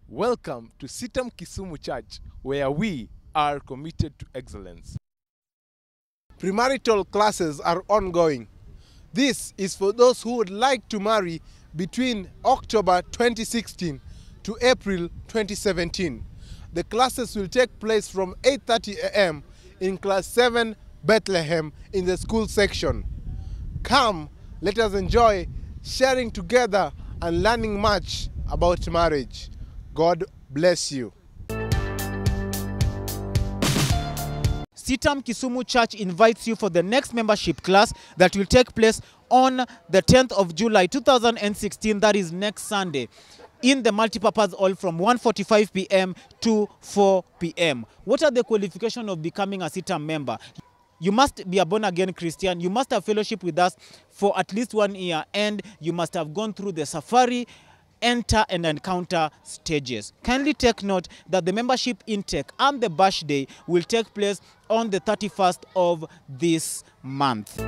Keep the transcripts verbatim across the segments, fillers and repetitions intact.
Welcome to Citam Kisumu Church, where we are committed to excellence. Premarital classes are ongoing. This is for those who would like to marry between October twenty sixteen to April twenty seventeen. The classes will take place from eight thirty a m in Class seven Bethlehem in the school section. Come, let us enjoy sharing together and learning much about marriage. God bless you. Citam Kisumu Church invites you for the next membership class that will take place on the tenth of July two thousand sixteen, that is next Sunday, in the multipurpose hall from one forty-five p m to four p m What are the qualifications of becoming a Citam member? You must be a born-again Christian, you must have fellowship with us for at least one year, and you must have gone through the safari, enter and encounter stages. Kindly take note that the membership intake and the bash day will take place on the thirty-first of this month.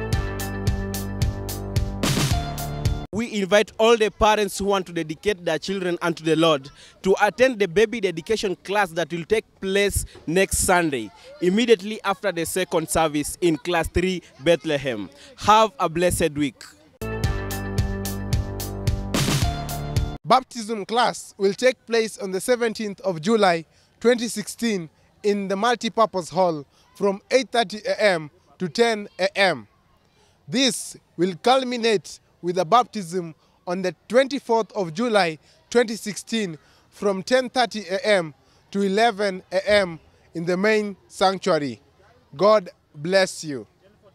We invite all the parents who want to dedicate their children unto the Lord to attend the baby dedication class that will take place next Sunday, immediately after the second service in Class three Bethlehem. Have a blessed week. Baptism class will take place on the seventeenth of July twenty sixteen in the multipurpose hall from eight thirty a m to ten a m This will culminate with a baptism on the twenty-fourth of July twenty sixteen from ten thirty a m to eleven a m in the main sanctuary. God bless you.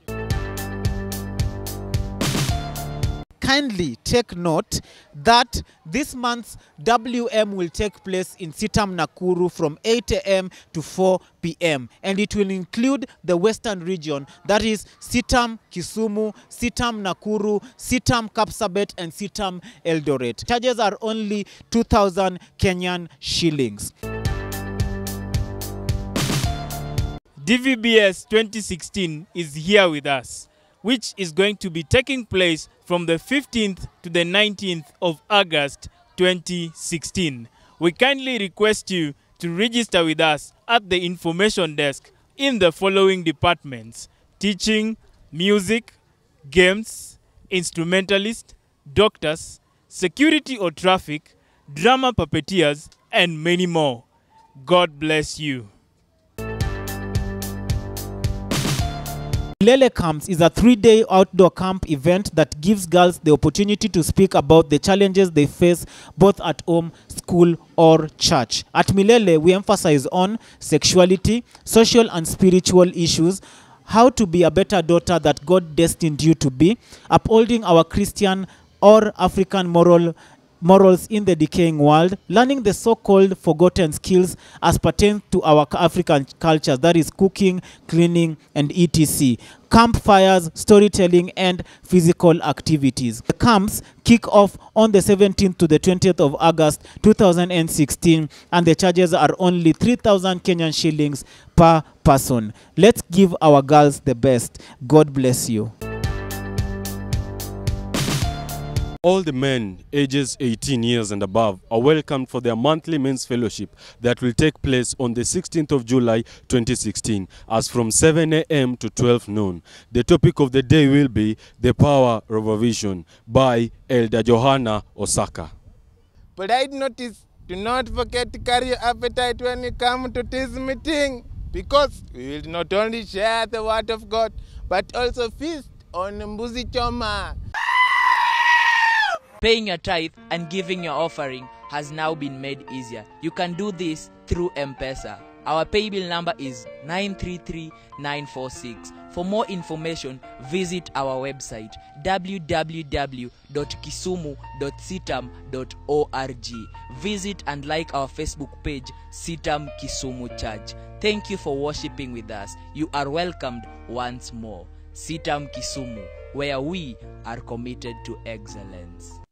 Kindly take note that this month's W M will take place in Citam Nakuru from eight a m to four p m and it will include the western region, that is Citam Kisumu, Citam Nakuru, Citam Kapsabet and Citam Eldoret. Charges are only two thousand Kenyan shillings. D V B S twenty sixteen is here with us, which is going to be taking place from the fifteenth to the nineteenth of August twenty sixteen. We kindly request you to register with us at the information desk in the following departments: teaching, music, games, instrumentalist, doctors, security or traffic, drama puppeteers, and many more. God bless you. Milele Camps is a three-day outdoor camp event that gives girls the opportunity to speak about the challenges they face both at home, school, or church. At Milele, we emphasize on sexuality, social and spiritual issues, how to be a better daughter that God destined you to be, upholding our Christian or African moral morals in the decaying world, learning the so-called forgotten skills as pertains to our African cultures, that is cooking, cleaning, and et cetera. Campfires, storytelling, and physical activities. The camps kick off on the seventeenth to the twentieth of August two thousand sixteen, and the charges are only three thousand Kenyan shillings per person. Let's give our girls the best. God bless you. All the men ages eighteen years and above are welcomed for their monthly men's fellowship that will take place on the sixteenth of July twenty sixteen, as from seven a m to twelve noon. The topic of the day will be The Power of a Vision by Elder Johanna Osaka. Polite notice, do not forget to carry your appetite when you come to this meeting, because we will not only share the word of God, but also feast on mbuzi choma. Paying your tithe and giving your offering has now been made easier. You can do this through M-Pesa. Our pay bill number is nine three three nine four six. For more information, visit our website w w w dot kisumu dot citam dot org. Visit and like our Facebook page, Citam Kisumu Church. Thank you for worshiping with us. You are welcomed once more. Citam Kisumu, where we are committed to excellence.